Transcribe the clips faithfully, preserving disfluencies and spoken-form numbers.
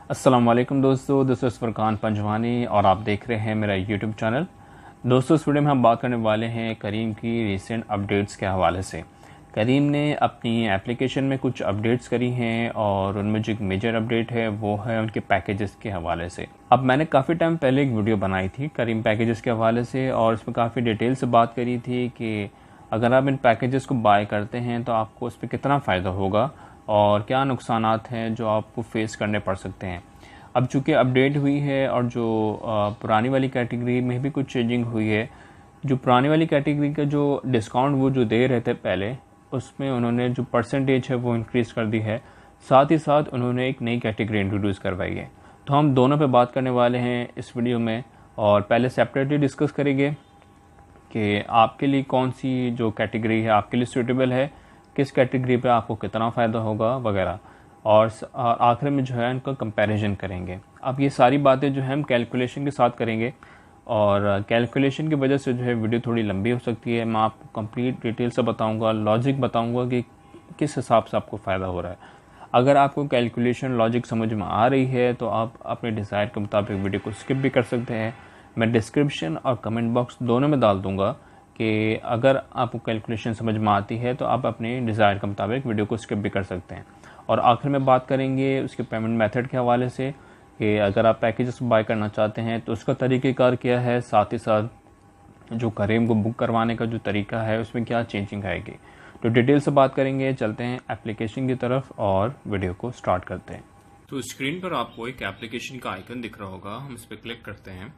अस्सलाम वालेकुम दोस्तों, दिस इज़ फुरकान पंजवानी और आप देख रहे हैं मेरा यूट्यूब चैनल। दोस्तों, इस वीडियो में हम बात करने वाले हैं करीम की रीसेंट अपडेट्स के हवाले से। करीम ने अपनी एप्लीकेशन में कुछ अपडेट्स करी हैं और उनमें जो एक मेजर अपडेट है वो है उनके पैकेजेस के हवाले से। अब मैंने काफ़ी टाइम पहले एक वीडियो बनाई थी करीम पैकेजेस के हवाले से और इसमें काफ़ी डिटेल से बात करी थी कि अगर आप इन पैकेजेस को बाय करते हैं तो आपको उस पर कितना फ़ायदा होगा और क्या नुकसानात हैं जो आपको फेस करने पड़ सकते हैं। अब चूँकि अपडेट हुई है और जो पुरानी वाली कैटेगरी में भी कुछ चेंजिंग हुई है, जो पुरानी वाली कैटेगरी का जो डिस्काउंट वो जो दे रहे थे पहले, उसमें उन्होंने जो परसेंटेज है वो इंक्रीज़ कर दी है। साथ ही साथ उन्होंने एक नई कैटेगरी इंट्रोड्यूस करवाई है। तो हम दोनों पे बात करने वाले हैं इस वीडियो में और पहले सेपरेटली डिस्कस करेंगे कि आपके लिए कौन सी जो कैटेगरी है आपके लिए सूटेबल है, किस कैटेगरी पे आपको कितना फ़ायदा होगा वगैरह, और आखिर में जो है इनका कंपैरिजन करेंगे। अब ये सारी बातें जो है हम कैलकुलेशन के साथ करेंगे और कैलकुलेशन की वजह से जो है वीडियो थोड़ी लंबी हो सकती है। मैं आपको कंप्लीट डिटेल से बताऊंगा, लॉजिक बताऊंगा कि किस हिसाब से आपको फ़ायदा हो रहा है। अगर आपको कैलकुलेशन लॉजिक समझ में आ रही है तो आप अपने डिज़ायर के मुताबिक वीडियो को स्किप भी कर सकते हैं। मैं डिस्क्रिप्शन और कमेंट बॉक्स दोनों में डाल दूँगा कि अगर आपको कैलकुलेशन समझ में आती है तो आप अपने डिज़ायर के मुताबिक वीडियो को स्किप भी कर सकते हैं। और आखिर में बात करेंगे उसके पेमेंट मेथड के हवाले से कि अगर आप पैकेजेस बाय करना चाहते हैं तो उसका तरीक़ेकार क्या है, साथ ही साथ जो करीम को बुक करवाने का जो तरीका है उसमें क्या चेंजिंग आएगी। तो डिटेल से बात करेंगे। चलते हैं एप्लीकेशन की तरफ और वीडियो को स्टार्ट करते हैं। तो स्क्रीन पर आपको एक एप्लीकेशन का आइकन दिख रहा होगा, हम इस पर क्लिक करते हैं।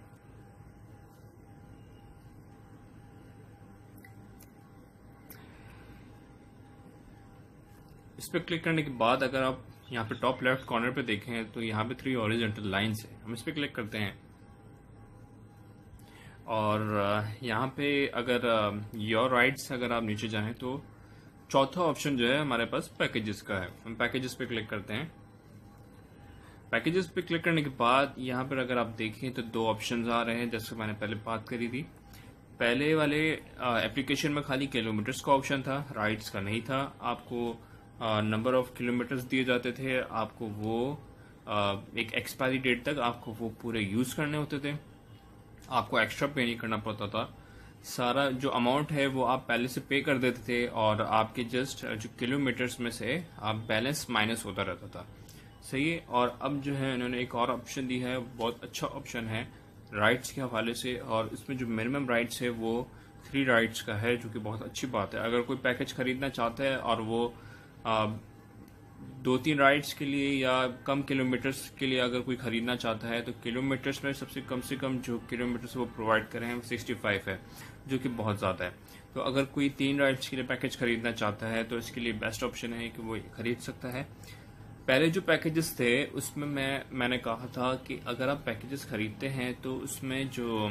इस पर क्लिक करने के बाद अगर आप यहाँ पे टॉप लेफ्ट कॉर्नर पे देखें तो यहाँ पे थ्री हॉरिजॉन्टल लाइंस है, हम इस पर क्लिक करते हैं और यहाँ पे अगर योर राइट्स अगर आप नीचे जाएं तो चौथा ऑप्शन जो है हमारे पास पैकेजेस का है। हम पैकेजेस पे क्लिक करते हैं। पैकेजेस पे क्लिक करने के बाद यहाँ पर अगर आप देखें तो दो ऑप्शन आ रहे हैं, जैसे मैंने पहले बात करी थी। पहले वाले एप्लीकेशन में खाली किलोमीटर्स का ऑप्शन था, राइड्स का नहीं था। आपको नंबर ऑफ किलोमीटर्स दिए जाते थे, आपको वो आ, एक एक्सपायरी डेट तक आपको वो पूरे यूज करने होते थे, आपको एक्स्ट्रा पे नहीं करना पड़ता था। सारा जो अमाउंट है वो आप पहले से पे कर देते थे और आपके जस्ट जो किलोमीटर्स में से आप बैलेंस माइनस होता रहता था। सही है। और अब जो है इन्होंने एक और ऑप्शन दी है, बहुत अच्छा ऑप्शन है राइड्स के हवाले से, और इसमें जो मिनिमम राइड्स है वो थ्री राइड्स का है, जो कि बहुत अच्छी बात है। अगर कोई पैकेज खरीदना चाहता है और वो आ, दो तीन राइड्स के लिए या कम किलोमीटर्स के लिए अगर कोई खरीदना चाहता है तो किलोमीटर्स में सबसे कम से कम जो किलोमीटर्स वो प्रोवाइड करें हैं वो सिक्सटी फाइव है, जो कि बहुत ज़्यादा है। तो अगर कोई तीन राइड्स के लिए पैकेज खरीदना चाहता है तो इसके लिए बेस्ट ऑप्शन है कि वो खरीद सकता है। पहले जो पैकेजेस थे उसमें मैं मैंने कहा था कि अगर आप पैकेजेस खरीदते हैं तो उसमें जो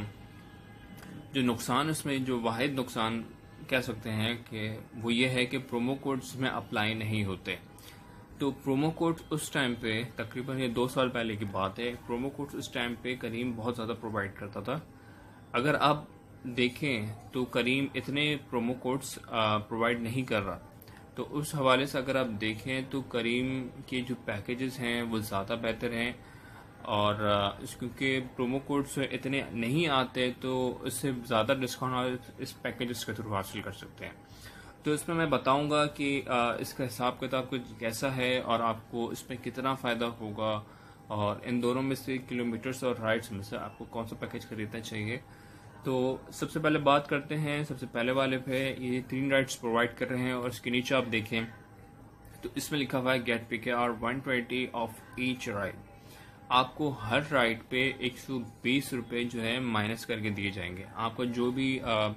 जो नुकसान, उसमें जो वाहिद नुकसान कह सकते हैं कि वो ये है कि प्रोमो कोड्स में अप्लाई नहीं होते। तो प्रोमो कोड उस टाइम पे, तकरीबन ये दो साल पहले की बात है, प्रोमो कोड उस टाइम पे करीम बहुत ज़्यादा प्रोवाइड करता था। अगर आप देखें तो करीम इतने प्रोमो कोड्स प्रोवाइड नहीं कर रहा। तो उस हवाले से अगर आप देखें तो करीम के जो पैकेजेस हैं वो ज़्यादा बेहतर हैं और क्योंकि प्रोमो कोड्स इतने नहीं आते तो इससे ज़्यादा डिस्काउंट इस पैकेजेस के थ्रू हासिल कर सकते हैं। तो इसमें मैं बताऊंगा कि इसका हिसाब किताब कुछ कैसा है और आपको इसमें कितना फ़ायदा होगा, और इन दोनों में से किलोमीटर्स और राइड्स में से आपको कौन सा पैकेज खरीदना चाहिए। तो सबसे पहले बात करते हैं सबसे पहले वाले पे। ये तीन राइड्स प्रोवाइड कर रहे हैं और इसके नीचे आप देखें तो इसमें लिखा हुआ है गेट पिक और one twenty off each ride. आपको हर राइड पे एक सौ बीस रुपये जो है माइनस करके दिए जाएंगे। आपका जो भी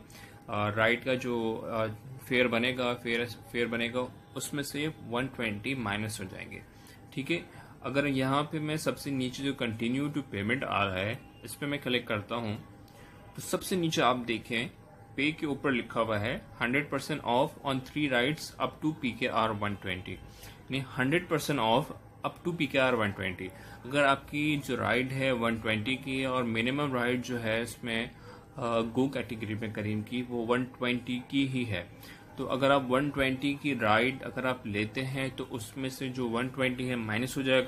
राइड का जो फेयर बनेगा फेयर फेयर बनेगा उसमें से एक सौ बीस माइनस हो जाएंगे। ठीक है। अगर यहाँ पे मैं सबसे नीचे जो कंटिन्यू टू पेमेंट आ रहा है इस पर मैं क्लिक करता हूँ तो सबसे नीचे आप देखें पे के ऊपर लिखा हुआ है hundred percent off on three rides up to P K R one twenty, यानी hundred percent off up to P K R one twenty. अगर आपकी जो राइड है वन ट्वेंटी की और मिनिमम राइड जो है इसमें गो कैटेगरी में करीम की वो वन ट्वेंटी की ही है, तो अगर आप वन ट्वेंटी की राइड अगर आप लेते हैं तो उसमें से जो वन ट्वेंटी है माइनस हो जाएगा।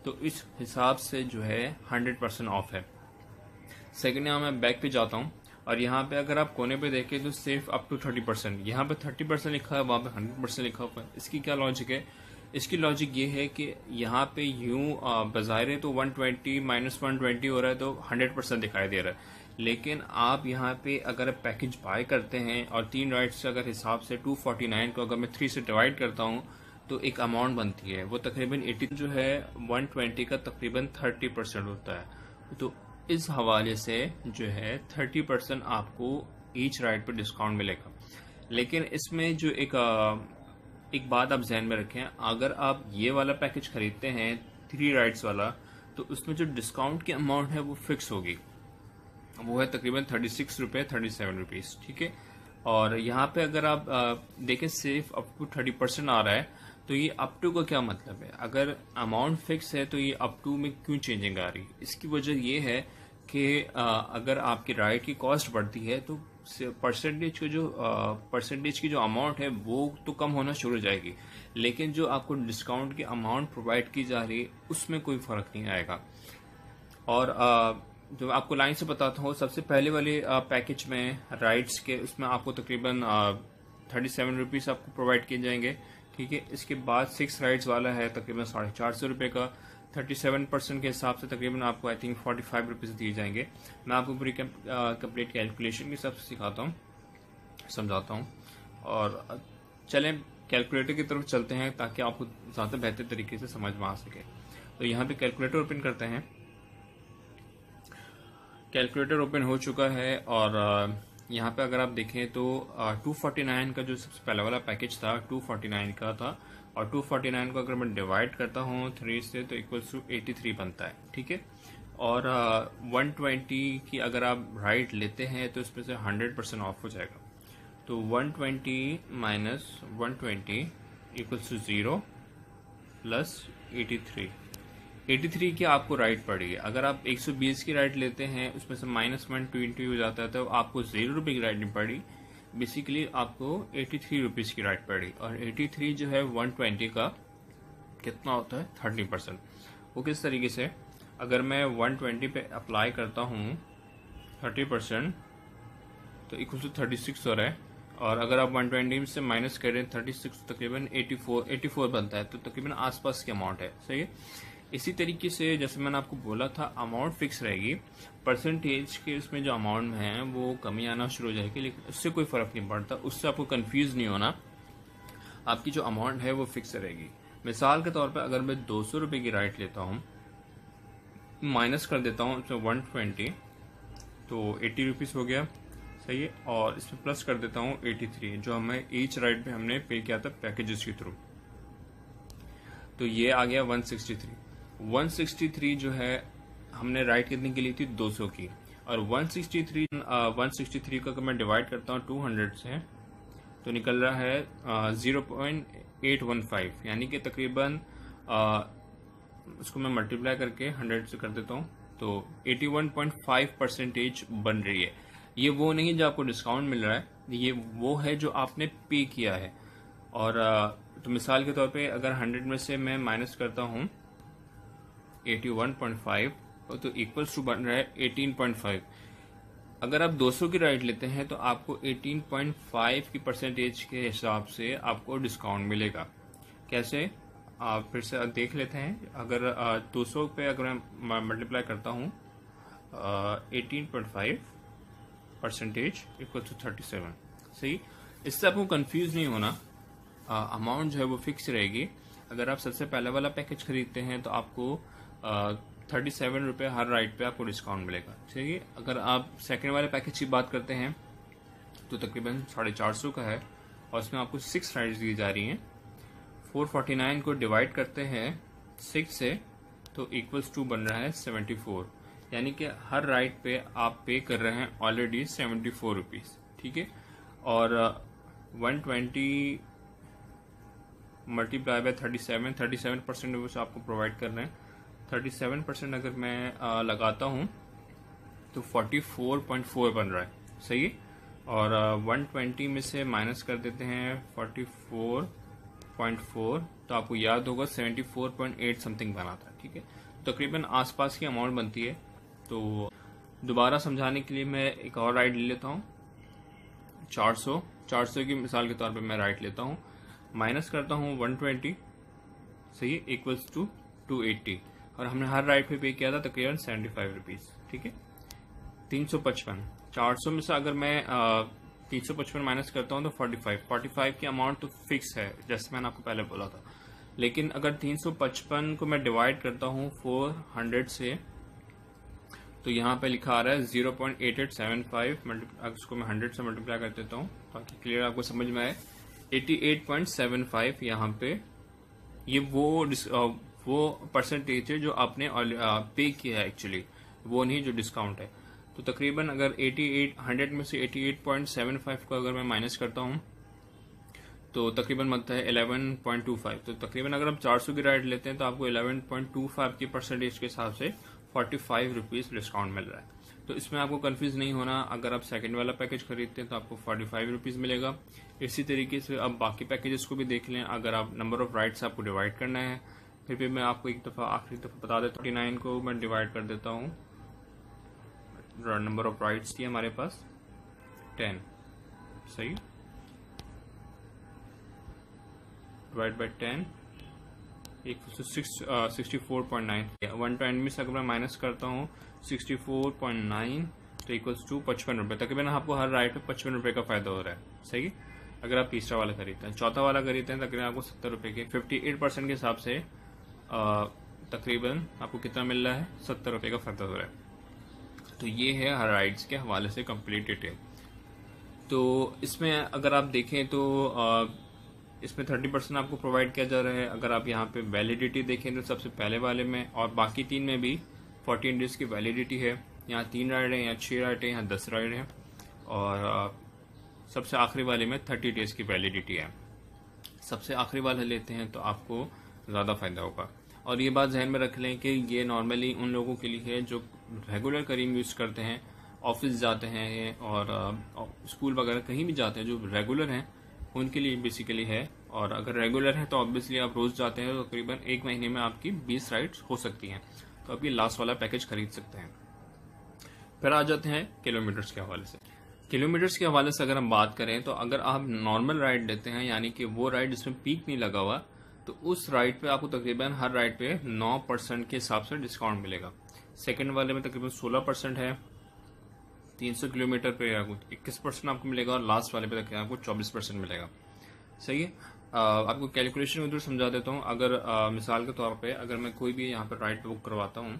तो इस हिसाब से जो है हंड्रेड परसेंट ऑफ है। सेकेंड यहाँ मैं बैक पे जाता हूँ और यहाँ पे अगर आप कोने पे देखें तो safe up to thirty percent, यहाँ पे थर्टी परसेंट लिखा है, वहाँ पे हंड्रेड परसेंट लिखा हुआ है। इसकी क्या लॉजिक है? इसकी लॉजिक ये है कि यहाँ पे यूं बजारे तो one twenty minus one twenty हो रहा है तो हंड्रेड परसेंट दिखाई दे रहा है, लेकिन आप यहाँ पे अगर पैकेज बाय करते हैं और तीन राइट्स अगर हिसाब से टू फोर्टी नाइन को अगर मैं थ्री से डिवाइड करता हूँ तो एक अमाउंट बनती है, वो तकरीबन एटी जो है वन ट्वेंटी का तकरीबन थर्टी परसेंट होता है। तो इस हवाले से जो है थर्टी परसेंट आपको ईच राइड पर डिस्काउंट मिलेगा। लेकिन इसमें जो एक एक बात आप जहन में रखें, अगर आप ये वाला पैकेज खरीदते हैं थ्री राइड्स वाला तो उसमें जो डिस्काउंट की अमाउंट है वो फिक्स होगी, वो है तकरीबन थर्टी सिक्स रुपये थर्टी सेवन रुपीज़, ठीक है। और यहाँ पे अगर आप देखें safe up to thirty percent आ रहा है, तो ये अप टू का क्या मतलब है? अगर अमाउंट फिक्स है तो ये अप टू में क्यों चेंजिंग आ रही है? इसकी वजह ये है कि अगर आपकी राइड की कॉस्ट बढ़ती है तो परसेंटेज की जो परसेंटेज की जो अमाउंट है वो तो कम होना शुरू हो जाएगी, लेकिन जो आपको डिस्काउंट की अमाउंट प्रोवाइड की जा रही है उसमें कोई फर्क नहीं आएगा। और आ, जो आपको लाइन से बताता हूँ, सबसे पहले वाले पैकेज में राइड्स के उसमें आपको तकरीबन थर्टी सेवन रुपीज़ आपको प्रोवाइड किए जाएंगे, ठीक है। इसके बाद सिक्स राइड्स वाला है तकरीबन साढ़े चार सौ रुपये का, थर्टी सेवन परसेंट के हिसाब से तकरीबन आपको I think forty five rupees दिए जाएंगे। मैं आपको पूरी कंप्लीट कैलकुलेशन के हिसाब से सिखाता हूँ, समझाता हूँ। और चलें कैलकुलेटर की तरफ चलते हैं ताकि आपको ज़्यादा बेहतर तरीके से समझ में आ सके। तो यहाँ पे कैलकुलेटर ओपन करते हैं। कैलकुलेटर ओपन हो चुका है और यहाँ पे अगर आप देखें तो टू फोर्टी नाइन का जो सबसे पहला वाला पैकेज था टू फोर्टी नाइन का था, और टू फोर्टी नाइन को अगर मैं डिवाइड करता हूँ थ्री से तो इक्वल्स टू एटी थ्री बनता है, ठीक है। और वन ट्वेंटी की अगर आप राइड लेते हैं तो इसमें से हंड्रेड परसेंट ऑफ हो जाएगा। तो one twenty minus one twenty equals to zero plus eighty three. Eighty three की आपको राइड पड़ेगी। अगर आप एक सौ बीस की राइड लेते हैं उसमें से माइनस वन ट्वेंटी हो जाता है तो आपको जीरो रुपये की राइड नहीं पड़ी, बेसिकली आपको एटी थ्री रुपीज़ की राइड पड़ी। और एटी थ्री जो है वन ट्वेंटी का कितना होता है? Thirty percent. वो किस तरीके से? अगर मैं वन ट्वेंटी पे अप्लाई करता हूँ थर्टी परसेंट तो इक्वल टू थर्टी सिक्स हो रहा है, और अगर आप वन ट्वेंटी से माइनस करें थर्टी सिक्स तकरीबन एटी फोर एटी फोर बनता है, तो तकरीबन आसपास की अमाउंट है, सही है। इसी तरीके से जैसे मैंने आपको बोला था अमाउंट फिक्स रहेगी, परसेंटेज के उसमें जो अमाउंट में है वो कमी आना शुरू हो जाएगी, लेकिन उससे कोई फर्क नहीं पड़ता, उससे आपको कंफ्यूज नहीं होना, आपकी जो अमाउंट है वो फिक्स रहेगी। मिसाल के तौर पर अगर मैं दो सौ रुपये की राइड लेता हूँ, माइनस कर देता हूँ उसमें वन ट्वेंटी तो एटी रुपीज़ हो गया, सही है। और इसमें प्लस कर देता हूँ एटी थ्री जो हमें ईच राइड पे हमने पे किया था पैकेजेस के थ्रू, तो ये आ गया one sixty three. One sixty three जो है हमने राइड कितने की ली थी? दो सौ की। और one sixty three one sixty three का अगर मैं डिवाइड करता हूँ टू हंड्रेड से तो निकल रहा है zero point eight one five, यानी कि तकरीबन उसको मैं मल्टीप्लाई करके हंड्रेड से कर देता हूँ तो eighty one point five percentage बन रही है। ये वो नहीं जो आपको डिस्काउंट मिल रहा है, ये वो है जो आपने पे किया है। और तो मिसाल के तौर पे अगर हंड्रेड में से मैं माइनस करता हूँ एटी वन पॉइंट फाइव तो इक्वल्स टू बन रहा है एटीन पॉइंट फाइव। अगर आप दो सौ की राइड लेते हैं तो आपको एटीन पॉइंट फाइव की परसेंटेज के हिसाब से आपको डिस्काउंट मिलेगा। कैसे? आप फिर से देख लेते हैं। अगर दो सौ पे अगर मैं मल्टीप्लाई करता हूँ eighteen point five percentage equal to thirty seven, सही। इससे आपको कंफ्यूज नहीं होना, अमाउंट जो है वो फिक्स रहेगी। अगर आप सबसे पहले वाला पैकेज खरीदते हैं तो आपको थर्टी सेवन रुपये हर राइड पे आपको डिस्काउंट मिलेगा, ठीक है। अगर आप सेकंड वाले पैकेज की बात करते हैं तो तकरीबन साढ़े चार सौ का है और उसमें आपको सिक्स राइड्स दी जा रही हैं। फोर फोर्टी नाइन को डिवाइड करते हैं सिक्स से तो इक्वल्स टू बन रहा है सेवेंटी फोर, यानी कि हर राइड पे आप पे कर रहे हैं ऑलरेडी सेवेंटी फोर रुपीज़, ठीक है। और one twenty multiply by thirty seven thirty seven percent वो आपको प्रोवाइड कर रहे हैं। थर्टी सेवन परसेंट अगर मैं आ, लगाता हूँ तो फोर्टी फोर पॉइंट फोर बन रहा है, सही है। और वन ट्वेंटी में से माइनस कर देते हैं फोर्टी फोर पॉइंट फोर तो आपको याद होगा seventy four point eight something बना था, ठीक है। ठीक है, तकरीबन आसपास की अमाउंट बनती है। तो दोबारा समझाने के लिए मैं एक और राइड ले लेता हूँ, चार सौ चार सौ की मिसाल के तौर पे मैं राइट लेता हूँ, माइनस करता हूँ वन ट्वेंटी, सही, इक्वल्स टू टू एट्टी, और हमने हर राइड पे पे किया था तकरीबन सेवेंटी फाइव रुपीज़, ठीक है। तीन सौ पचपन, चार सौ में से अगर मैं तीन सौ पचपन माइनस करता हूँ तो फोर्टी फाइव, फोर्टी फाइव की अमाउंट तो फिक्स है जैसे मैंने आपको पहले बोला था, लेकिन अगर तीन सौ पचपन को मैं डिवाइड करता हूँ फोर हंड्रेड से, तो यहाँ पे लिखा आ रहा है zero point eight eight seven five, उसको मैं हंड्रेड से मल्टीप्लाई कर देता हूँ ताकि क्लियर आपको समझ में आए, eighty eight point seven five यहाँ पे ये वो वो परसेंटेज है जो आपने पे किया है एक्चुअली, वो नहीं जो डिस्काउंट है। तो तकरीबन अगर अठासी हंड्रेड में से अठासी पॉइंट सेवन फाइव को अगर मैं माइनस करता हूँ तो तकरीबन बनता है इलेवन पॉइंट टू फाइव। तो तकरीबन अगर आप चार सौ की राइड लेते हैं तो आपको इलेवन पॉइंट टू फाइव की परसेंटेज के हिसाब से फोर्टी फाइव रुपीज डिस्काउंट मिल रहा है। तो इसमें आपको कंफ्यूज नहीं होना, अगर आप सेकंड वाला पैकेज खरीदते हैं तो आपको फोर्टी फाइव रुपीज मिलेगा। इसी तरीके से आप बाकी पैकेजेस को भी देख लें, अगर आप नंबर ऑफ राइड्स आपको डिवाइड करना है, फिर भी मैं आपको एक दफा आखिरी दफा बता देता हूँ, थर्टी नाइन को मैं डिवाइड कर देता हूँ, नंबर ऑफ राइड्स थी हमारे पास टेन, सही, डिवाइड बाय टेन एक sixty four point nine, one ten में से अगर मैं माइनस करता हूँ सिक्सटी फोर पॉइंट नाइन तो इक्वल्स टू पचपन रुपये। तकरीबन आपको हर राइड पे पचपन रुपये का फायदा हो रहा है, सही। अगर आप तीसरा वाला खरीदते हैं, चौथा वाला खरीदते हैं तकरीबन आपको सत्तर रुपये के फिफ्टी एट परसेंट के हिसाब से तकरीबन आपको कितना मिल रहा है, सत्तर रुपये का फायदा हो रहा है। तो ये है हर राइड्स के हवाले से कंप्लीट डिटेल। तो इसमें अगर आप देखें तो आ, इसमें थर्टी परसेंट आपको प्रोवाइड किया जा रहा है। अगर आप यहाँ पे वैलिडिटी देखें तो सबसे पहले वाले में और बाकी तीन में भी फोर्टीन डेज की वैलिडिटी है। यहाँ तीन राइड है, यहाँ छः राइड है, यहाँ दस राइड है, और आ, सबसे आखिरी वाले में थर्टी डेज की वैलिडिटी है। सबसे आखिरी वाला लेते हैं तो आपको ज़्यादा फायदा होगा। और ये बात जहन में रख लें कि ये नॉर्मली उन लोगों के लिए है जो रेगुलर करीम यूज़ करते हैं, ऑफिस जाते हैं और स्कूल वगैरह कहीं भी जाते हैं, जो रेगुलर हैं उनके लिए बेसिकली है। और अगर रेगुलर है तो ऑब्वियसली आप रोज़ जाते हैं तो तकरीबन एक महीने में आपकी बीस राइड्स हो सकती हैं, तो आप ये लास्ट वाला पैकेज खरीद सकते हैं। फिर आ जाते हैं किलोमीटर्स के हवाले से। किलोमीटर्स के हवाले से अगर हम बात करें तो अगर आप नॉर्मल राइड लेते हैं, यानी कि वो राइड जिसमें पीक नहीं लगा हुआ, तो उस राइड पे आपको तकरीबन हर राइड पे नौ परसेंट के हिसाब से डिस्काउंट मिलेगा। सेकंड वाले में तकरीबन सोलह परसेंट है, तीन सौ किलोमीटर पे आपको इक्कीस परसेंट आपको मिलेगा, और लास्ट वाले पे तकरीबन आपको चौबीस परसेंट मिलेगा, सही है। आ, आपको कैलकुलेशन उधर समझा देता हूँ। अगर आ, मिसाल के तौर पे अगर मैं कोई भी यहाँ पर राइड बुक करवाता हूँ,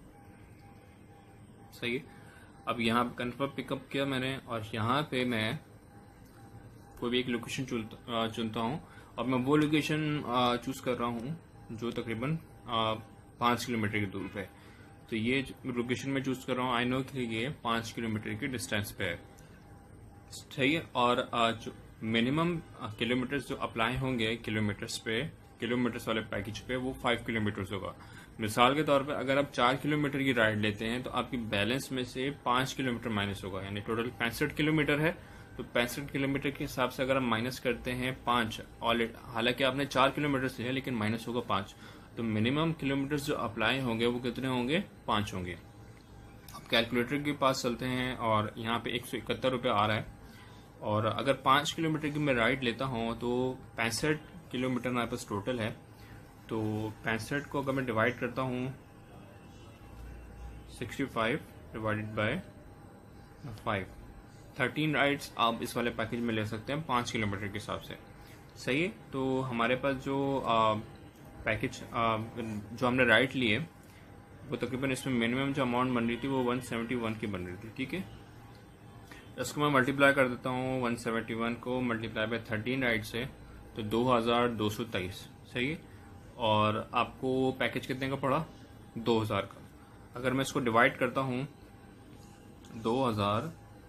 सही है, अब यहाँ पे कन्फर्म पिकअप किया मैंने और यहाँ पे मैं कोई भी एक लोकेशन चुनता हूँ और मैं वो लोकेशन चूज कर रहा हूँ जो तकरीबन पाँच किलोमीटर की दूर पे। तो ये लोकेशन में चूज कर रहा हूँ, आई नो कि ये पाँच किलोमीटर की डिस्टेंस पे है, सही है। और आ, जो मिनिमम किलोमीटर्स जो अप्लाई होंगे किलोमीटर्स पे, किलोमीटर्स वाले पैकेज पे, वो फाइव किलोमीटर्स होगा। मिसाल के तौर पे अगर आप चार किलोमीटर की राइड लेते हैं तो आपकी बैलेंस में से पाँच किलोमीटर माइनस होगा, यानी टोटल पैंसठ किलोमीटर है। तो पैंसठ किलोमीटर के हिसाब से अगर आप माइनस करते हैं पाँच, ऑलरेडी हालांकि आपने चार किलोमीटर से है लेकिन माइनस होगा पाँच, तो मिनिमम किलोमीटर्स जो अप्लाई होंगे वो कितने होंगे, पाँच होंगे। अब कैलकुलेटर के पास चलते हैं और यहाँ पे एक सौ इकहत्तर रुपये आ रहा है, और अगर पाँच किलोमीटर की मैं राइड लेता हूँ तो पैंसठ किलोमीटर हमारे पास टोटल है। तो पैंसठ को अगर मैं डिवाइड करता हूँ sixty five divided by five, thirteen rides आप इस वाले पैकेज में ले सकते हैं पाँच किलोमीटर के हिसाब से, सही है। तो हमारे पास जो आ, पैकेज आ, जो हमने राइड लिए वो तकरीबन इसमें मिनिमम जो अमाउंट बन रही थी वो वन सेवेंटी वन की बन रही थी, ठीक है। इसको मैं मल्टीप्लाई कर देता हूँ, वन सेवेंटी वन को मल्टीप्लाई बाय थर्टीन राइड से तो दो हज़ार दो सौ तेईस, सही है। और आपको पैकेज कितने का पड़ा, दो हज़ार का। अगर मैं इसको डिवाइड करता हूँ, दो हज़ार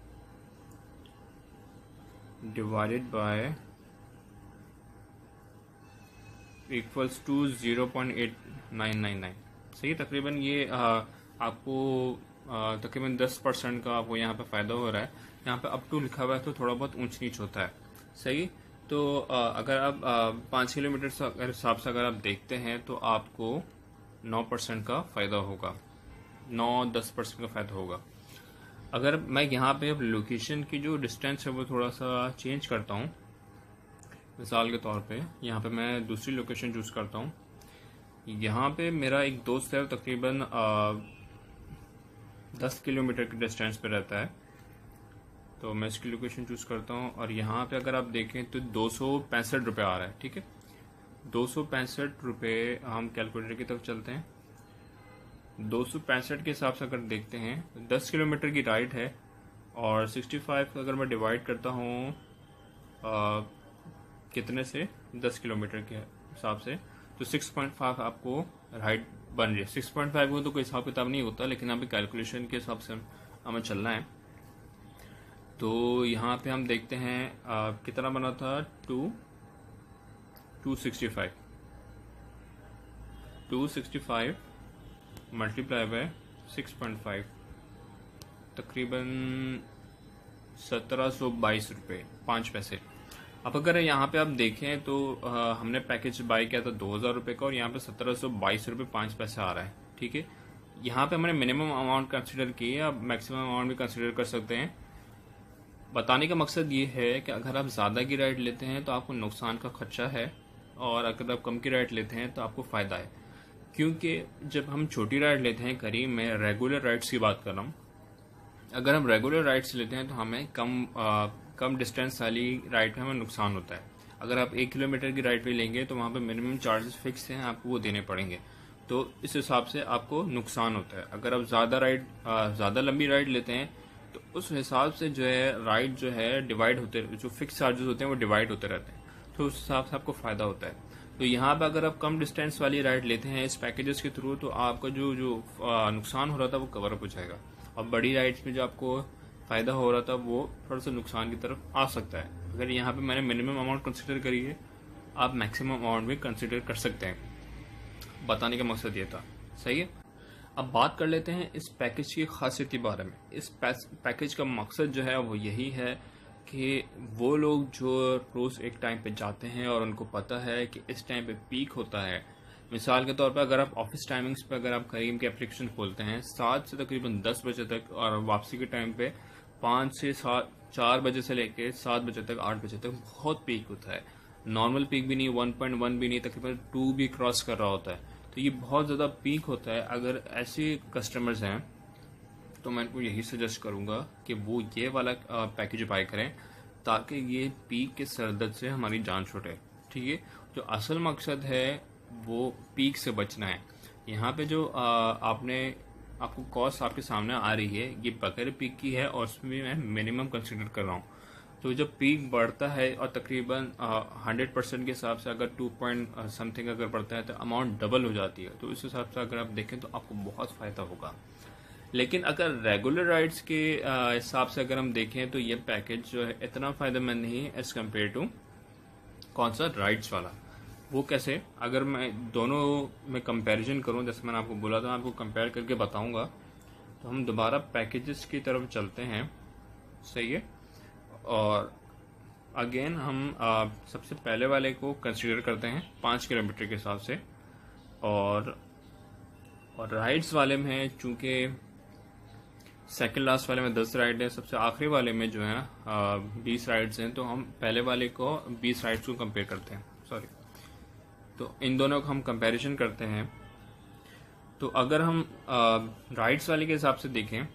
divided by equals to zero point eight nine nine nine, सही। तकरीबन ये आ, आपको तकरीबन दस परसेंट का आपको यहाँ पे फायदा हो रहा है। यहाँ पे अप टू लिखा हुआ है तो थोड़ा बहुत ऊंच नीच होता है, सही। तो आ, अगर आप पाँच किलोमीटर के हिसाब से अगर आप देखते हैं तो आपको नौ परसेंट का फ़ायदा होगा, नौ दस परसेंट का फ़ायदा होगा। अगर मैं यहाँ पे अब लोकेशन की जो डिस्टेंस है वो थोड़ा सा चेंज करता हूँ, मिसाल के तौर पे यहाँ पे मैं दूसरी लोकेशन चूज़ करता हूँ। यहाँ पे मेरा एक दोस्त है, तकरीबन दस किलोमीटर के डिस्टेंस पे रहता है, तो मैं इसकी लोकेशन चूज़ करता हूँ। और यहाँ पे अगर आप देखें तो दो सौ पैंसठ रुपये आ रहा है, ठीक है। दो सौ पैंसठ रुपये हम कैलकुलेटर की तरफ चलते हैं। दो सौ पैंसठ के हिसाब से अगर देखते हैं, दस किलोमीटर की राइड है और पैंसठ अगर मैं डिवाइड करता हूँ कितने से, दस किलोमीटर के हिसाब से, तो छह पॉइंट पाँच आपको राइड बन रही है। छह पॉइंट पाँच को तो कोई हिसाब किताब नहीं होता, लेकिन यहाँ पे कैलकुलेशन के हिसाब से हमें चलना है। तो यहाँ पे हम देखते हैं आ, कितना बना था, two two sixty five two sixty five multiply by six point five, तकरीबन सत्रह सौ बाईस रुपये पाँच पैसे। अब अगर यहाँ पे आप देखें तो आ, हमने पैकेज बाई किया था दो हज़ार रुपये का, और यहाँ पे सत्रह सौ बाईस रुपये पाँच पैसे आ रहा है, ठीक है। यहाँ पे हमने मिनिमम अमाउंट कंसिडर की है, आप मैक्सिमम अमाउंट भी कंसिडर कर सकते हैं। बताने का मकसद ये है कि अगर आप ज़्यादा की राइड लेते हैं तो आपको नुकसान का खर्चा है, और अगर आप कम की राइड लेते हैं तो आपको फ़ायदा है। क्योंकि जब हम छोटी राइड लेते हैं, करीब मैं रेगुलर राइड्स की बात कर रहा हूँ, अगर हम रेगुलर राइड्स लेते हैं तो हमें कम आ, कम डिस्टेंस वाली राइड में हमें नुकसान होता है। अगर आप एक किलोमीटर की राइड पे लेंगे तो वहाँ पे मिनिमम चार्जेस फिक्स हैं, आपको वो देने पड़ेंगे, तो इस हिसाब से आपको नुकसान होता है। अगर आप ज़्यादा राइड ज़्यादा लंबी राइड लेते हैं तो उस हिसाब से जो है राइड जो है डिवाइड होते, जो फिक्स चार्जेस होते हैं वो डिवाइड होते रहते हैं, तो उस हिसाब से आपको फ़ायदा होता है। तो यहाँ पे अगर आप कम डिस्टेंस वाली राइड लेते हैं इस पैकेजेस के थ्रू, तो आपका जो जो नुकसान हो रहा था वो कवर अप हो जाएगा, और बड़ी राइड्स में जो आपको फ़ायदा हो रहा था वो थोड़ा सा नुकसान की तरफ आ सकता है। अगर यहाँ पे मैंने मिनिमम अमाउंट कंसिडर करी है, आप मैक्सिमम अमाउंट भी कंसिडर कर सकते हैं। बताने का मकसद ये था, सही है। अब बात कर लेते हैं इस पैकेज की खासियत के बारे में। इस पैकेज का मकसद जो है वो यही है कि वो लोग जो रोज़ एक टाइम पे जाते हैं और उनको पता है कि इस टाइम पे पीक होता है, मिसाल के तौर पे अगर आप ऑफिस टाइमिंग्स पे अगर आप करीम की एप्लीकेशन खोलते हैं सात से तकरीबन दस बजे तक, और वापसी के टाइम पे पाँच से सात चार बजे से लेके सात बजे तक आठ बजे तक बहुत पीक होता है। नॉर्मल पीक भी नहीं, वन पॉइंट वन भी नहीं, तकरीबन टू भी क्रॉस कर रहा होता है, तो ये बहुत ज़्यादा पीक होता है। अगर ऐसे कस्टमर्स हैं तो मैं इनको यही सजेस्ट करूँगा कि वो ये वाला पैकेज बाय करें, ताकि ये पीक के सरदर्द से हमारी जान छूटे, ठीक है। जो असल मकसद है वो पीक से बचना है। यहाँ पे जो आ, आपने आपको कॉस्ट आपके सामने आ रही है, ये बगैर पीक की है, और उसमें मैं मिनिमम कंसिडर कर रहा हूँ। तो जब पीक बढ़ता है और तकरीबन हंड्रेड परसेंट के हिसाब से अगर टू पॉइंट समथिंग अगर बढ़ता है तो अमाउंट डबल हो जाती है। तो इस हिसाब से अगर आप देखें तो आपको बहुत फ़ायदा होगा। लेकिन अगर रेगुलर राइड्स के हिसाब से अगर हम देखें तो ये पैकेज जो है इतना फ़ायदेमंद नहीं है एज़ कम्पेयर टू कौन सा राइड्स वाला। वो कैसे, अगर मैं दोनों में कंपैरिजन करूं, जैसे मैंने आपको बोला था आपको कंपेयर करके बताऊंगा। तो हम दोबारा पैकेजेस की तरफ चलते हैं, सही है। और अगेन हम आ, सबसे पहले वाले को कंसीडर करते हैं पाँच किलोमीटर के हिसाब से, और और राइड्स वाले में चूँकि सेकंड लास्ट वाले में दस राइड है, सबसे आखिरी वाले में जो है बीस राइड्स हैं, तो हम पहले वाले को बीस राइड्स को कंपेयर करते हैं, सॉरी। तो इन दोनों को हम कंपैरिजन करते हैं। तो अगर हम राइड्स वाले के हिसाब से देखें,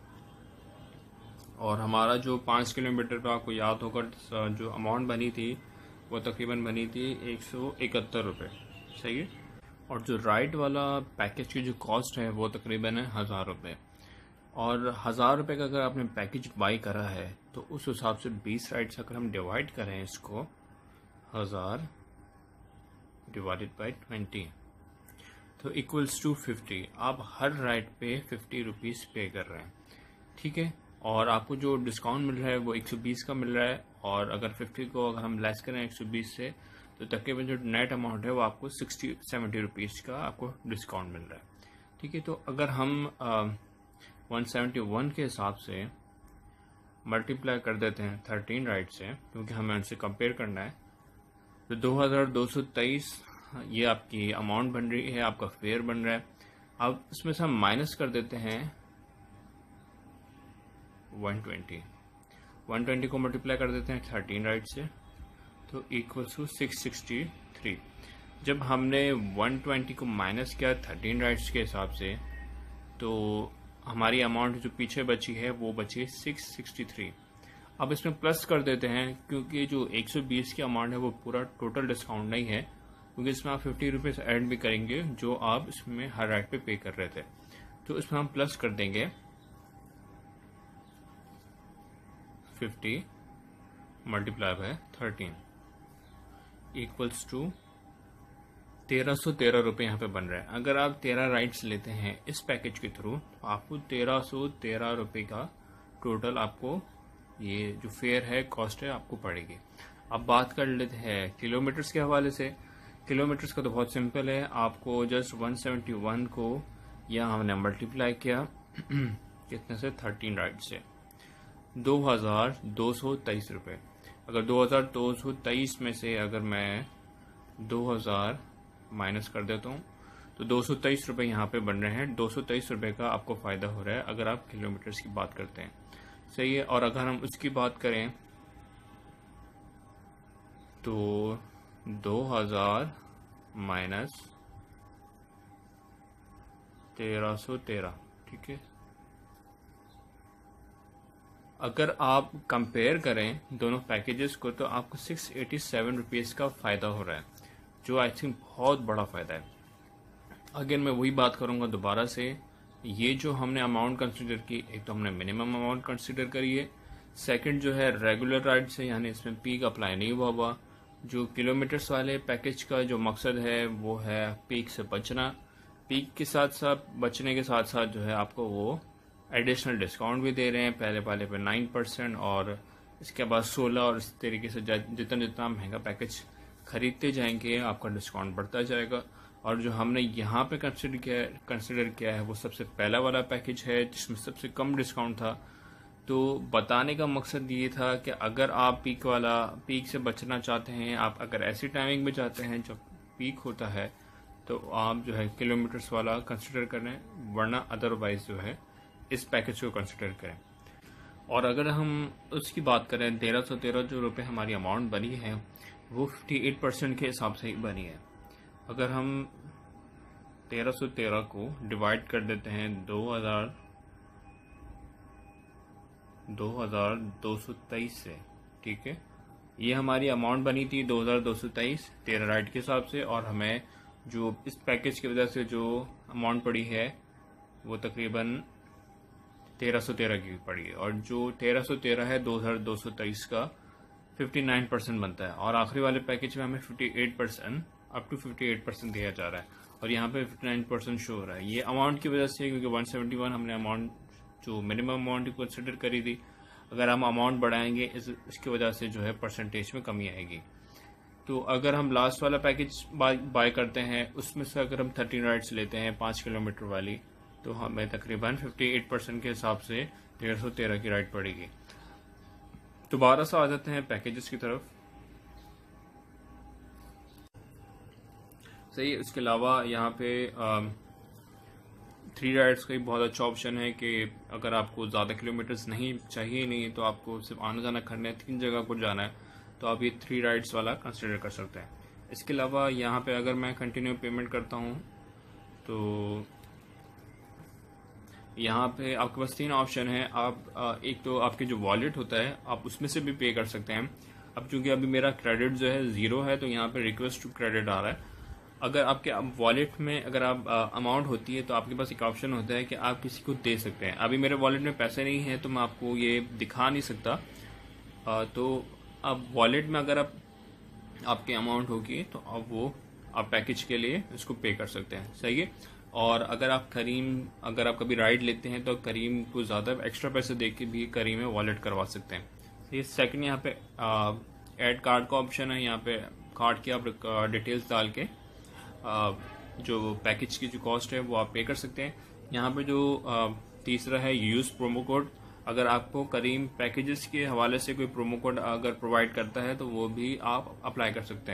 और हमारा जो पाँच किलोमीटर का आपको याद होगा जो अमाउंट बनी थी वो तकरीबन बनी थी एक सौ इकहत्तर रुपये, सही है। और जो राइड वाला पैकेज की जो कॉस्ट है वो तकरीबन है हज़ार रुपये। और हज़ार रुपये का अगर आपने पैकेज बाई करा है तो उस हिसाब से बीस राइड्स अगर हम डिवाइड करें इसको, हज़ार डिवाइडेड बाई ट्वेंटी, तो इक्वल्स टू फिफ्टी। आप हर राइड पे फिफ्टी रुपीज़ पे कर रहे हैं, ठीक है। और आपको जो डिस्काउंट मिल रहा है वो एक सौ बीस का मिल रहा है, और अगर फिफ्टी को अगर हम लेस करें एक सौ बीस से तो तकरीबन जो नेट अमाउंट है वो आपको सिक्सटी सेवेंटी रुपीज़ का आपको डिस्काउंट मिल रहा है, ठीक है। तो अगर हम वन सेवेंटी वन के हिसाब से मल्टीप्लाई कर देते हैं थर्टीन राइड से, क्योंकि हमें उनसे कंपेयर करना है, तो दो हज़ार दो सौ तेईस ये आपकी अमाउंट बन रही है, आपका फेयर बन रहा है। अब इसमें से हम माइनस कर देते हैं वन ट्वेंटी। वन ट्वेंटी को मल्टीप्लाई कर देते हैं थर्टीन राइट से, तो equals to six sixty three. जब हमने वन ट्वेंटी को माइनस किया थर्टीन राइट्स के हिसाब से, तो हमारी अमाउंट जो पीछे बची है वो बची सिक्स सिक्सटी थ्री। अब इसमें प्लस कर देते हैं, क्योंकि जो एक सौ बीस की अमाउंट है वो पूरा टोटल डिस्काउंट नहीं है, क्योंकि इसमें आप फिफ्टी रुपीज़ ऐड भी करेंगे जो आप इसमें हर राइड पे पे कर रहे थे। तो इसमें हम प्लस कर देंगे fifty multiply by thirteen equals to तेरह सौ तेरह रुपये यहाँ पे बन रहा है। अगर आप तेरह राइड्स लेते हैं इस पैकेज के थ्रू, तो आपको तेरह सौ तेरह रुपये का टोटल आपको ये जो फेयर है, कॉस्ट है, आपको पड़ेगी। अब बात कर लेते हैं किलोमीटर्स के हवाले से। किलोमीटर्स का तो बहुत सिंपल है, आपको जस्ट वन सेवेंटी वन को यह हमने मल्टीप्लाई किया कितने से, थर्टीन राइड से, दो हजार दो सौ तेईस रुपये। अगर दो हजार दो सौ तेईस में से अगर मैं दो हजार माइनस कर देता हूँ तो दो सौ तेईस रुपये यहाँ पे बन रहे हैं। दो सौ तेईस रुपये का आपको फ़ायदा हो रहा है अगर आप किलोमीटर्स की बात करते हैं, सही है। और अगर हम उसकी बात करें तो दो हजार माइनस तेरह सौ तेरह, ठीक है। अगर आप कंपेयर करें दोनों पैकेजेस को तो आपको सिक्स एटी सेवन रुपीज़ का फ़ायदा हो रहा है, जो आई थिंक बहुत बड़ा फ़ायदा है। अगेन मैं वही बात करूंगा दोबारा से, ये जो हमने अमाउंट कंसिडर की, एक तो हमने मिनिमम अमाउंट कंसिडर करी है, सेकंड जो है रेगुलर राइड से, यानी इसमें पीक अप्लाई नहीं हुआ हुआ। जो किलोमीटर्स वाले पैकेज का जो मकसद है वो है पीक से बचना। पीक के साथ साथ बचने के साथ साथ जो है आपको वो एडिशनल डिस्काउंट भी दे रहे हैं, पहले वाले पे नाइन परसेंट और इसके बाद सोलह, और इस तरीके से जितना जितना महंगा पैकेज खरीदते जाएंगे आपका डिस्काउंट बढ़ता जाएगा। और जो हमने यहाँ पे कंसिडर किया कंसिडर किया है वो सबसे पहला वाला पैकेज है जिसमें सबसे कम डिस्काउंट था। तो बताने का मकसद ये था कि अगर आप पीक वाला पीक से बचना चाहते हैं, आप अगर ऐसी टाइमिंग में चाहते हैं जब पीक होता है, तो आप जो है किलोमीटर्स वाला कंसिडर करें, वरना अदरवाइज जो है इस पैकेज को कंसिडर करें। और अगर हम उसकी बात करें, तेरह सौ तेरह जो रुपये हमारी अमाउंट बनी है वो अट्ठावन परसेंट के हिसाब से ही बनी है। अगर हम तेरह सौ तेरह को डिवाइड कर देते हैं दो हजार दो हजार दो सौ तेईस से, ठीक है, ये हमारी अमाउंट बनी थी दो हजार दो सौ तेईस तेरह राइड के हिसाब से, और हमें जो इस पैकेज की वजह से जो अमाउंट पड़ी है वो तकरीबन तेरह सौ तेरह की पड़ी है। और जो तेरह सौ तेरह है दो हजार दो सौ तेईस का उनसठ परसेंट बनता है, और आखिरी वाले पैकेज में हमें अट्ठावन परसेंट अप टू अट्ठावन परसेंट दिया जा रहा है, और यहाँ पे उनसठ परसेंट शो हो रहा है। ये अमाउंट की वजह से, क्योंकि एक सौ इकहत्तर हमने अमाउंट जो मिनिमम अमाउंट कंसिडर करी थी, अगर हम अमाउंट बढ़ाएंगे इस इसकी वजह से जो है परसेंटेज में कमी आएगी। तो अगर हम लास्ट वाला पैकेज बाय करते हैं, उसमें से अगर हम थर्टीन राइड्स लेते हैं पाँच किलोमीटर वाली, तो हमें तकरीबन अट्ठावन परसेंट के हिसाब से तेरह सौ तेरह की राइड पड़ेगी। दोबारा से आ जाते हैं पैकेजेस की तरफ। सही है। इसके अलावा यहाँ पे थ्री राइड्स का ही बहुत अच्छा ऑप्शन है कि अगर आपको ज़्यादा किलोमीटर्स नहीं चाहिए नहीं, तो आपको सिर्फ आना जाना करना है, तीन जगह को जाना है, तो आप ये थ्री राइड्स वाला कंसिडर कर सकते हैं। इसके अलावा यहाँ पे अगर मैं कंटिन्यू पेमेंट करता हूँ तो यहाँ पे आपके पास तीन ऑप्शन है। आप एक तो आपके जो वॉलेट होता है आप उसमें से भी पे कर सकते हैं। अब चूंकि अभी मेरा क्रेडिट जो है ज़ीरो है, तो यहाँ पे रिक्वेस्ट टू क्रेडिट आ रहा है। अगर आपके वॉलेट में अगर आप अमाउंट होती है तो आपके पास एक ऑप्शन होता है कि आप किसी को दे सकते हैं। अभी मेरे वॉलेट में पैसे नहीं है तो मैं आपको ये दिखा नहीं सकता। आ, तो अब वॉलेट में अगर आप आपकी अमाउंट होगी तो अब वो आप पैकेज के लिए इसको पे कर सकते हैं, सही है। और अगर आप करीम अगर आप कभी राइड लेते हैं तो करीम को ज़्यादा एक्स्ट्रा पैसे दे के भी करीम में वॉलेट करवा सकते हैं। ये सेकंड यहाँ पे ऐड कार्ड का ऑप्शन है। यहाँ पे कार्ड की आप डिटेल्स डाल के आ, जो पैकेज की जो कॉस्ट है वो आप पे कर सकते हैं। यहाँ पे जो आ, तीसरा है यूज़ प्रोमो कोड। अगर आपको करीम पैकेजेस के हवाले से कोई प्रोमो कोड अगर प्रोवाइड करता है तो वो भी आप अप्लाई कर सकते हैं।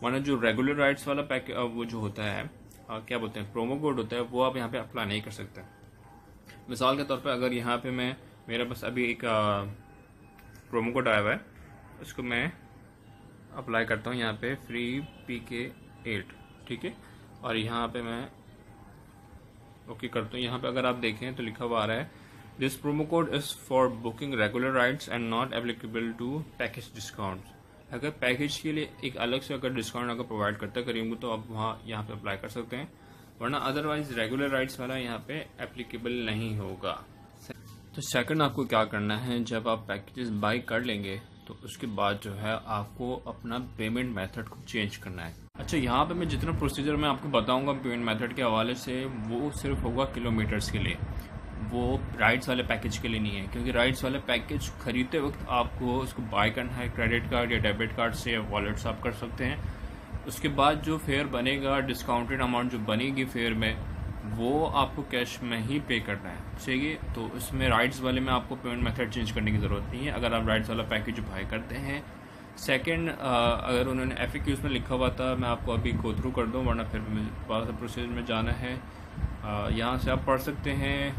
वरना जो रेगुलर राइड्स वाला पैक वो जो होता है आ, क्या बोलते हैं प्रोमो कोड होता है, वो आप यहाँ पे अप्लाई नहीं कर सकते। मिसाल के तौर पे अगर यहाँ पे मैं मेरे पास अभी एक प्रोमो कोड आया हुआ है, उसको मैं अप्लाई करता हूँ यहाँ पे फ्री पी के एट, ठीक है, और यहाँ पे मैं ओके करता हूँ। यहाँ पे अगर आप देखें तो लिखा हुआ आ रहा है this promo code is for booking regular rides and not applicable to package discount. अगर पैकेज के लिए एक अलग से अगर डिस्काउंट अगर प्रोवाइड करता करेंगे तो आप वहाँ यहाँ पे अप्लाई कर सकते हैं, वरना अदरवाइज रेगुलर राइड्स वाला यहाँ पे एप्लीकेबल नहीं होगा। तो सेकंड आपको क्या करना है, जब आप पैकेजेस बाय कर लेंगे तो उसके बाद जो है आपको अपना पेमेंट मेथड को चेंज करना है। अच्छा, यहाँ पे मैं जितना प्रोसीजर मैं आपको बताऊंगा पेमेंट मेथड के हवाले से, वो सिर्फ होगा किलोमीटर्स के लिए, वो राइड्स वाले पैकेज के लिए नहीं है, क्योंकि राइड्स वाले पैकेज खरीदते वक्त आपको उसको बाय करना है क्रेडिट कार्ड या डेबिट कार्ड से या वॉलेट से आप कर सकते हैं। उसके बाद जो फेयर बनेगा, डिस्काउंटेड अमाउंट जो बनेगी फेयर में, वो आपको कैश में ही पे करना है, चाहिए। तो इसमें राइड्स वाले में आपको पेमेंट मेथड चेंज करने की ज़रूरत नहीं है अगर आप राइड्स वाला पैकेज बाय करते हैं। सेकंड, अगर उन्होंने एफ ए क्यूज़ में लिखा हुआ था, मैं आपको अभी गो थ्रू कर दूं, वरना फिर मुझे प्रोसीजर में जाना है। यहाँ से आप पढ़ सकते हैं,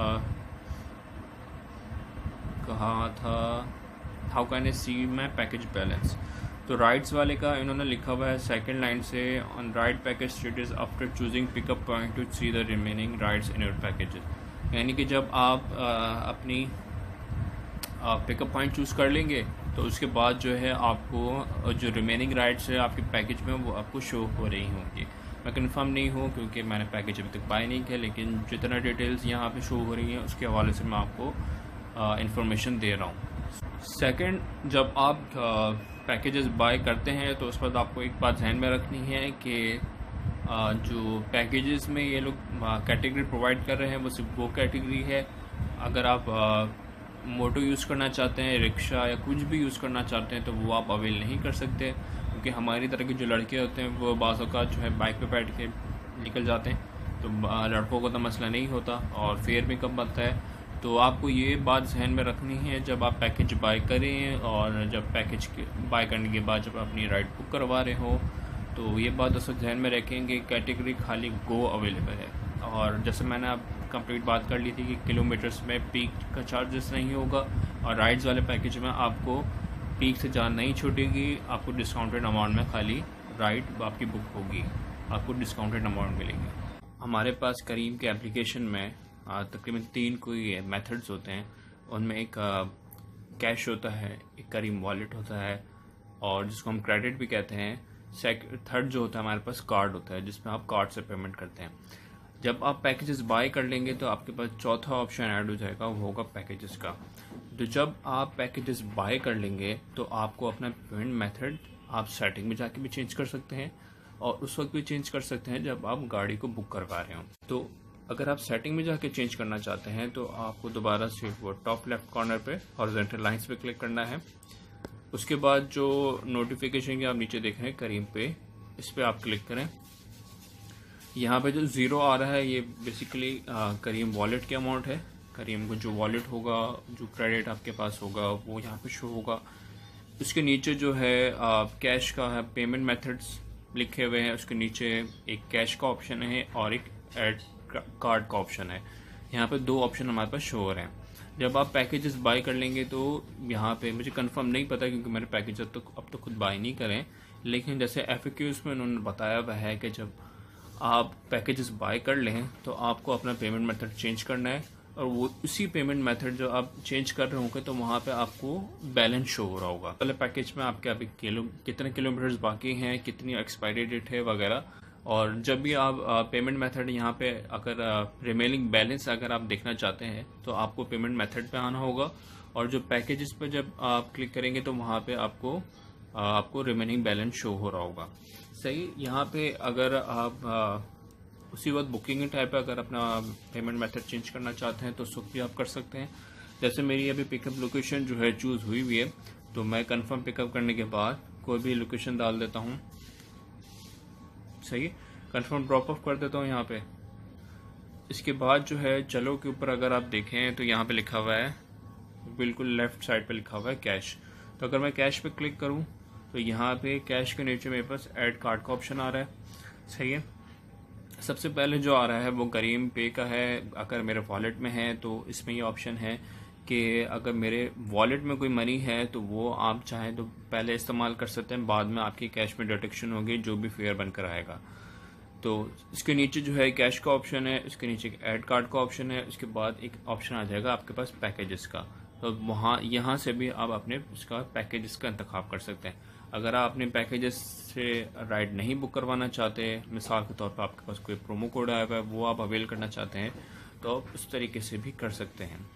कहाँ था, how can I see my package balance. तो राइड्स वाले का इन्होंने लिखा हुआ है सेकंड लाइन से, on ride package status after choosing pickup point to see the remaining rides in your package. यानी कि जब आप आ, अपनी पिकअप पॉइंट चूज़ कर लेंगे तो उसके बाद जो है आपको जो रिमेनिंग राइड्स है आपके पैकेज में वो आपको शो हो रही होंगी। मैं कंफर्म नहीं हूँ क्योंकि मैंने पैकेज अभी तक बाय नहीं किया, लेकिन जितना डिटेल्स यहाँ पे शो हो रही हैं उसके हवाले से मैं आपको इंफॉर्मेशन दे रहा हूँ। सेकंड, जब आप पैकेजेस बाय करते हैं तो उस पर आपको एक बात ध्यान में रखनी है कि जो पैकेजेस में ये लोग कैटेगरी प्रोवाइड कर रहे हैं वो सिर्फ वो कैटेगरी है। अगर आप मोटो यूज़ करना चाहते हैं, रिक्शा या कुछ भी यूज़ करना चाहते हैं तो वो आप अवेल नहीं कर सकते, क्योंकि हमारी तरह के जो लड़के होते हैं वो बाज़ औक़ात जो है बाइक पे बैठ के निकल जाते हैं, तो लड़कों को तो मसला नहीं होता और फेयर भी कम बनता है। तो आपको ये बात ध्यान में रखनी है जब आप पैकेज बाय करें, और जब पैकेज के बाय करने के बाद जब अपनी राइड बुक करवा रहे हो तो ये बात असल ध्यान में रखेंगे कैटेगरी खाली गो अवेलेबल है। और जैसे मैंने अब कंप्लीट बात कर ली थी कि किलोमीटर्स में पीक का चार्जेस नहीं होगा, और राइड्स वाले पैकेज में आपको पीक से जान नहीं छूटेगी, आपको डिस्काउंटेड अमाउंट में खाली राइड आपकी बुक होगी, आपको डिस्काउंटेड अमाउंट मिलेगी। हमारे पास करीम के एप्लीकेशन में तकरीबन तीन कोई मेथड्स होते हैं, उनमें एक कैश होता है, एक करीम वॉलेट होता है, और जिसको हम क्रेडिट भी कहते हैं। थर्ड जो होता है हमारे पास कार्ड होता है, जिसमें आप कार्ड से पेमेंट करते हैं। जब आप पैकेजेस बाय कर लेंगे तो आपके पास चौथा ऑप्शन ऐड हो जाएगा, वो होगा पैकेजेस का। तो जब आप पैकेजेस बाय कर लेंगे तो आपको अपना पेमेंट मेथड आप सेटिंग में जाके भी चेंज कर सकते हैं, और उस वक्त भी चेंज कर सकते हैं जब आप गाड़ी को बुक करवा रहे हो। तो अगर आप सेटिंग में जाके चेंज करना चाहते हैं तो आपको दोबारा से वो टॉप लेफ्ट कॉर्नर पे हॉरिजॉन्टल लाइंस पे क्लिक करना है। उसके बाद जो नोटिफिकेशन की आप नीचे देख रहे हैं करीम पे, इस पर आप क्लिक करें। यहाँ पे जो ज़ीरो आ रहा है ये बेसिकली करीम वॉलेट की अमाउंट है। करीम को जो वॉलेट होगा, जो क्रेडिट आपके पास होगा वो यहाँ पे शो होगा। उसके नीचे जो है कैश का है, पेमेंट मेथड्स लिखे हुए हैं, उसके नीचे एक कैश का ऑप्शन है और एक एड कार्ड का ऑप्शन है। यहाँ पे दो ऑप्शन हमारे पास शो हो रहे हैं। जब आप पैकेजेस बाय कर लेंगे तो यहाँ पे मुझे कंफर्म नहीं पता क्योंकि मैंने पैकेज अब तो अब तो खुद बाय नहीं करें, लेकिन जैसे एफ ए क्यूज़ में उन्होंने बताया हुआ है कि जब आप पैकेजेस बाय कर लें तो आपको अपना पेमेंट मेथड चेंज करना है, और वो उसी पेमेंट मेथड जो आप चेंज कर रहे होंगे तो वहाँ पे आपको बैलेंस शो हो रहा होगा। पहले पैकेज में आपके अभी किलो कितने किलोमीटर्स बाकी हैं, कितनी एक्सपायरी डेट है वगैरह। और जब भी आप पेमेंट मेथड यहाँ पे अगर रिमेनिंग बैलेंस अगर आप देखना चाहते हैं तो आपको पेमेंट मेथड पे आना होगा, और जो पैकेजेस पे जब आप क्लिक करेंगे तो वहाँ पे आपको आ, आपको रिमेनिंग बैलेंस शो हो रहा होगा। सही, यहाँ पे अगर आप आ, उसी वक्त बुकिंग टाइप पे अगर अपना पेमेंट मेथड चेंज करना चाहते हैं तो उस वक्त भी आप कर सकते हैं। जैसे मेरी अभी पिकअप लोकेशन जो है चूज़ हुई हुई है, तो मैं कंफर्म पिकअप करने के बाद कोई भी लोकेशन डाल देता हूँ। सही, कंफर्म ड्रॉप ऑफ कर देता हूँ यहाँ पे। इसके बाद जो है चलो के ऊपर अगर आप देखें तो यहाँ पे लिखा हुआ है, बिल्कुल लेफ्ट साइड पे लिखा हुआ है कैश। तो अगर मैं कैश पे क्लिक करूँ तो यहाँ पे कैश के नीचे मेरे पास ऐड कार्ड का ऑप्शन आ रहा है, सही है। सबसे पहले जो आ रहा है वो करीम पे का है। अगर मेरे वॉलेट में है तो इसमें ये ऑप्शन है कि अगर मेरे वॉलेट में कोई मनी है तो वो आप चाहें तो पहले इस्तेमाल कर सकते हैं, बाद में आपकी कैश में डिडक्शन होगी जो भी फेयर बनकर आएगा। तो इसके नीचे जो है कैश का ऑप्शन है, इसके नीचे एक ऐड कार्ड का ऑप्शन है, उसके बाद एक ऑप्शन आ जाएगा आपके पास पैकेजेस का। तो वहाँ यहाँ से भी आप अपने उसका पैकेजेस का इंतखाब कर सकते हैं। अगर आप अपने पैकेजेस से राइड नहीं बुक करवाना चाहते, मिसाल के तौर पर आपके पास कोई प्रोमो कोड आया हुआ है वो आप अवेल करना चाहते हैं, तो आप उस तरीके से भी कर सकते हैं,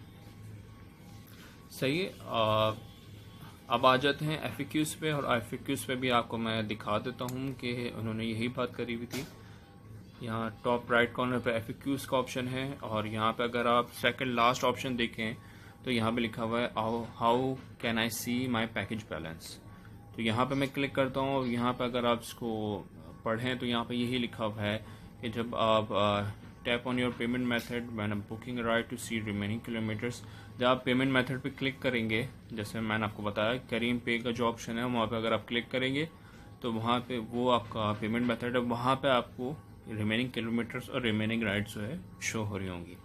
सही है। आ, अब आ जाते हैं एफ ए क्यूज़ पे, और एफ ए क्यूज़ पे भी आपको मैं दिखा देता हूँ कि उन्होंने यही बात करी हुई थी। यहाँ टॉप राइट कॉर्नर पे एफ ए क्यूज़ का ऑप्शन है, और यहाँ पे अगर आप सेकंड लास्ट ऑप्शन देखें तो यहाँ पे लिखा हुआ है how can I see my package balance. तो यहाँ पे मैं क्लिक करता हूँ, और यहाँ पे अगर आप इसको पढ़ें तो यहाँ पे यही लिखा हुआ है कि जब आप tap on your payment method when booking right to see remaining kilometres, जब आप पेमेंट मेथड पे क्लिक करेंगे, जैसे मैंने आपको बताया करीम पे का जो ऑप्शन है वहाँ पे अगर आप क्लिक करेंगे तो वहाँ पे वो आपका पेमेंट मेथड है, वहाँ पे आपको रिमेनिंग किलोमीटर्स और रिमेनिंग राइड्स जो है शो हो रही होंगी।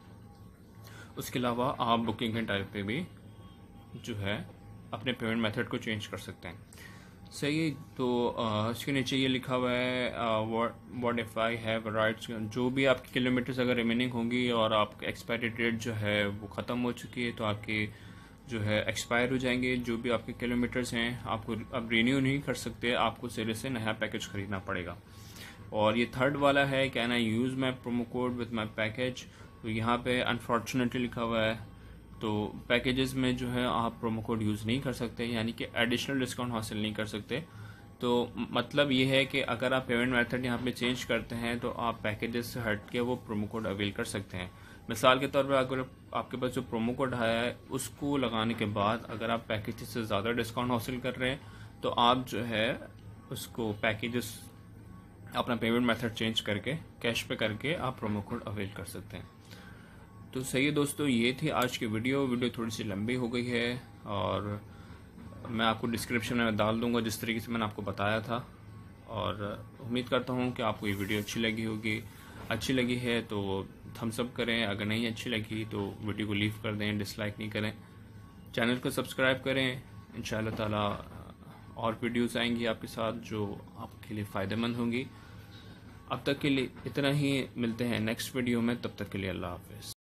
उसके अलावा आप बुकिंग के टाइप पे भी जो है अपने पेमेंट मेथड को चेंज कर सकते हैं, सही। तो इसके नीचे ये लिखा हुआ है what if I have rides, जो भी आपकी किलोमीटर्स अगर रिमेनिंग होंगी और आपका एक्सपायरी डेट जो है वो ख़त्म हो चुकी है तो आपके जो है एक्सपायर हो जाएंगे। जो भी आपके किलोमीटर्स हैं आपको अब रीन्यू नहीं कर सकते, आपको सिरे से नया पैकेज ख़रीदना पड़ेगा। और ये थर्ड वाला है can I use my promo code with my package, तो यहाँ पे अनफॉर्चुनेटली लिखा हुआ है तो पैकेजेस में जो है आप प्रोमो कोड यूज़ नहीं कर सकते, यानी कि एडिशनल डिस्काउंट हासिल नहीं कर सकते। तो मतलब ये है कि अगर आप पेमेंट मेथड यहाँ पे चेंज करते हैं तो आप पैकेजेस से हट के वो प्रोमो कोड अवेल कर सकते हैं। मिसाल के तौर पर अगर आपके पास जो प्रोमो कोड आया है उसको लगाने के बाद अगर आप पैकेजेस से ज़्यादा डिस्काउंट हासिल कर रहे हैं तो आप जो है उसको पैकेजेस अपना पेमेंट मेथड चेंज करके कैश पे करके आप प्रोमो कोड अवेल कर सकते हैं। तो सही है दोस्तों, ये थी आज की वीडियो। वीडियो थोड़ी सी लंबी हो गई है और मैं आपको डिस्क्रिप्शन में डाल दूंगा जिस तरीके से मैंने आपको बताया था, और उम्मीद करता हूँ कि आपको ये वीडियो अच्छी लगी होगी। अच्छी लगी है तो थम्स अप करें, अगर नहीं अच्छी लगी तो वीडियो को लीव कर दें, डिसलाइक नहीं करें। चैनल को सब्सक्राइब करें, इंशाल्लाह ताला और वीडियोस आएंगी आपके साथ जो आपके लिए फ़ायदेमंद होंगी। अब तक के लिए इतना ही, मिलते हैं नेक्स्ट वीडियो में, तब तक के लिए अल्लाह हाफ़िज़।